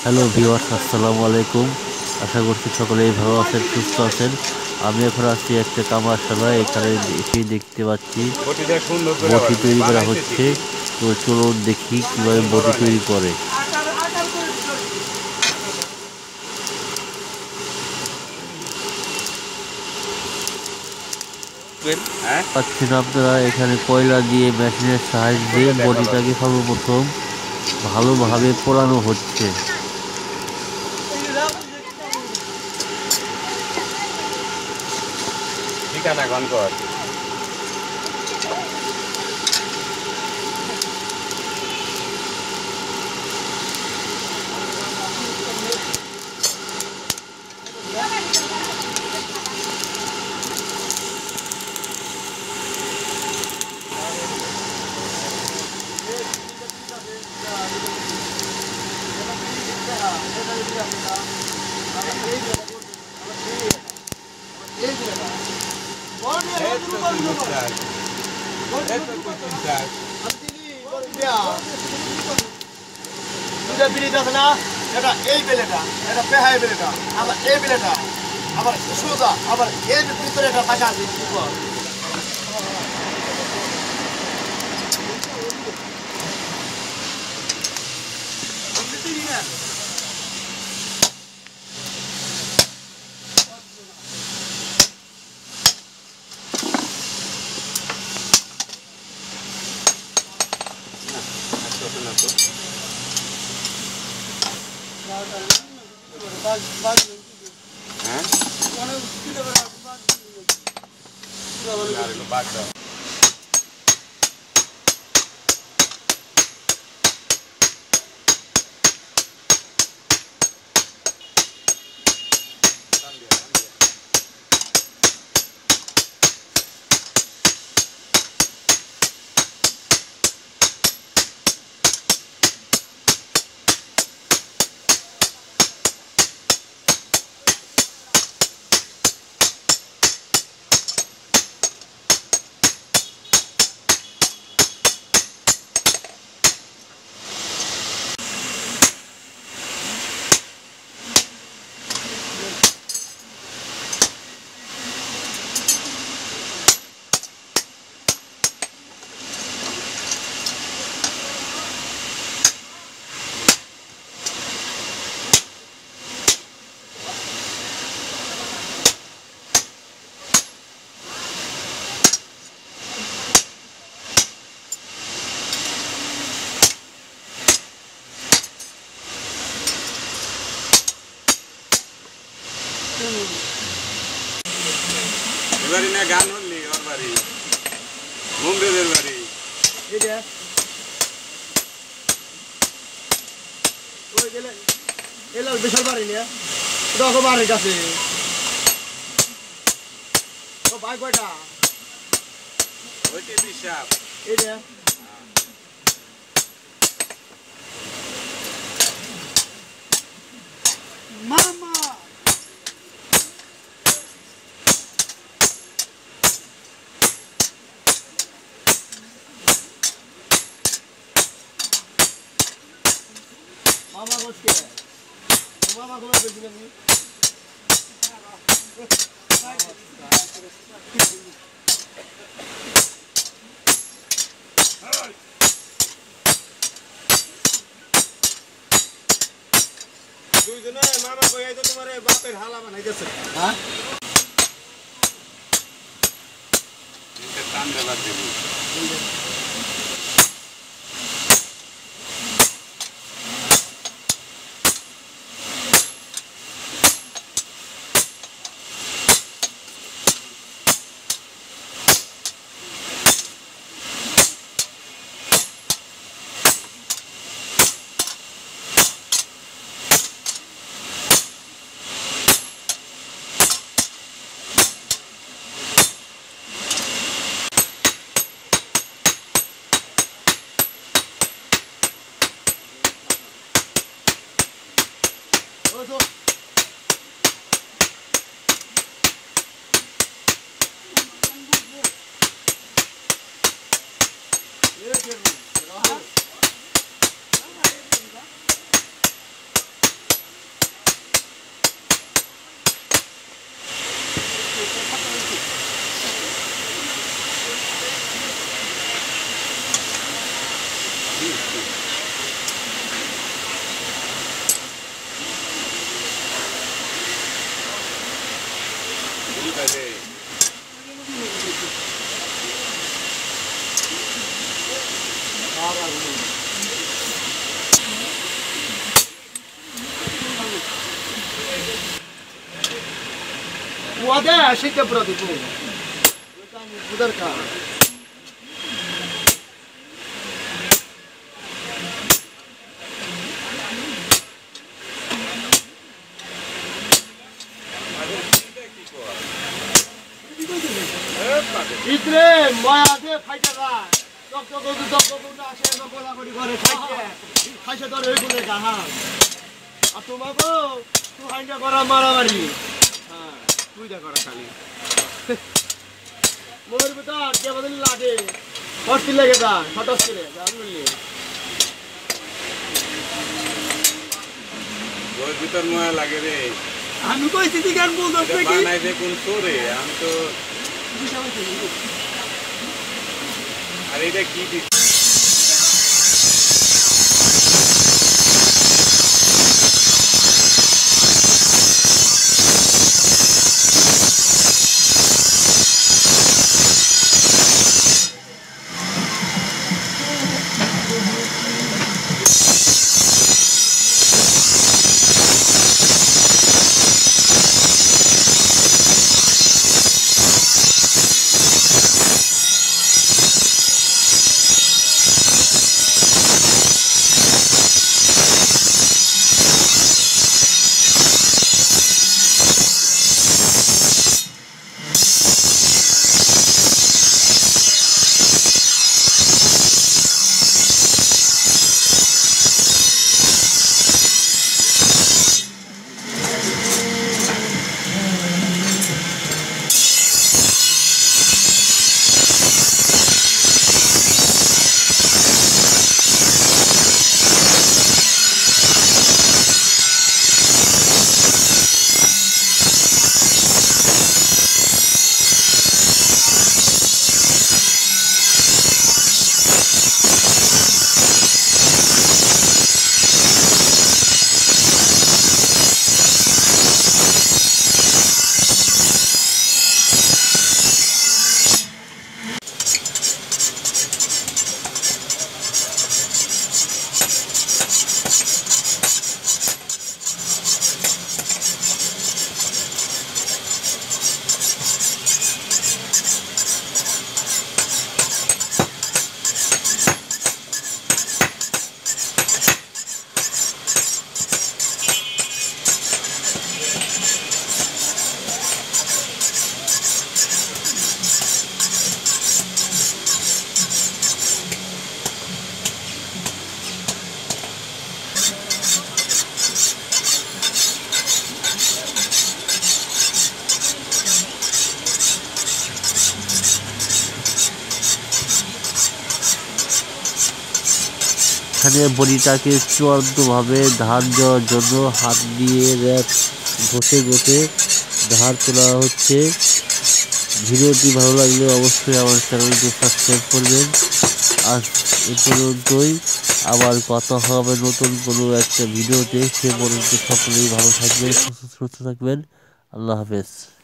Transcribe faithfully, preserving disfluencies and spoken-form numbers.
Hello viewers, আসসালামু আলাইকুম। আশা করছি সকলেই ভালো আছেন, সুস্থ আছেন। আমি এখন আছি একটা কামারশালায়। এখানে এসেই দেখতে পাচ্ছি বটি তৈরি করা হচ্ছে। তো চলুন দেখি কিভাবে বটি তৈরি করে। পাচ্ছেন আপনারা, এখানে কয়লা দিয়ে মেশিনের সাহায্যে বটিটাকে সর্বপ্রথম ভালোভাবে পোড়ানো হচ্ছে। ঠিকানা গনকর এই বেলেটা এটা পেহাই বেলেটা আবার এই বেলেটা আবার সোজা আবার এর ভিতরে একটা পাশা আছে হ্যাঁ এবারে না গান হলি ওর বাড়ি মুমরেদের বাড়ি এইটা ওই গেলে এলা বিশাল বাড়ি না ওটা বাড়ির কাছে ও ভাই কয়টা ওইটা বিশাল এইটা মামা Mama goes here. Mama goes to the room. দুই দিনে মামা কইয়া তো তোমারে বাপের হালা বানাইতেছে হ্যাঁ এটা টান দেবা দিবি ধোয়া দেয় শীতে পুরো দিব উদার খা ইতরে মায়া দে ফাইটা রা তক তক তক তক না আসে না গোলা করি ঘরে খাইছে খাইছে তোর ওই গুলে গা হ্যাঁ আর তোমাকে তুই হাইটা করা মারামারি হ্যাঁ তুই যা করা খালি মোর বেটা কে বদল লাগে হস্তি লাগে যা হঠাৎ করে জানলি ওই ভিতর মায়া লাগে রে আমি কইছি তুই গান বল দছ কি বানাই দে কোন সোরে আমি তো আর এটা কি এখানে বডিটাকে চূড়ান্তভাবে ধার দেওয়ার জন্য হাত দিয়ে র্যাপ ঘষে ঘষে ধার তোলা হচ্ছে। ভিডিওটি ভালো লাগলে অবশ্যই আমার চ্যানেলটি সাবস্ক্রাইব করবেন। আজ এ পর্যন্তই, আবার কথা হবে নতুন কোনো একটা ভিডিওতে। সে পর্যন্ত সকলেই ভালো থাকবেন, সুস্থ থাকবেন। আল্লাহ হাফেজ।